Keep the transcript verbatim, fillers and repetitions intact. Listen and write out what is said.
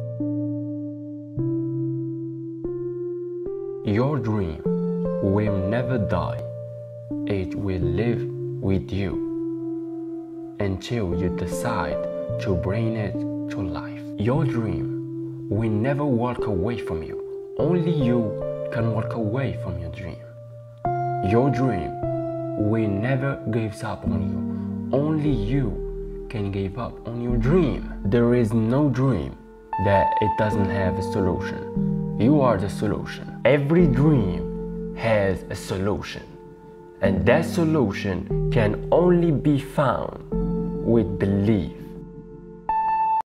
Your dream will never die. It will live with you until you decide to bring it to life. Your dream will never walk away from you. Only you can walk away from your dream. Your dream will never give up on you. Only you can give up on your dream. There is no dream that it doesn't have a solution. You are the solution. Every dream has a solution, and that solution can only be found with belief.